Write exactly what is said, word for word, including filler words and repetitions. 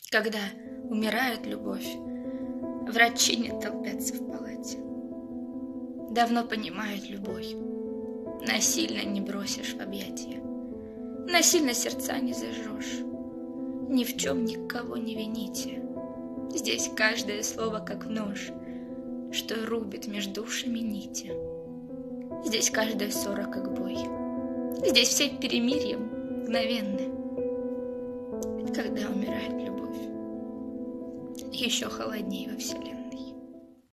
Когда умирает любовь, врачи не толпятся в палате. Давно понимают любовь, насильно не бросишь в объятия, насильно сердца не зажжешь. Ни в чем никого не вините. Здесь каждое слово как нож, что рубит между душами нити. Здесь каждая ссора как бой. Здесь все перемирьем мгновенны. Когда умирает любовь, еще холоднее во вселенной.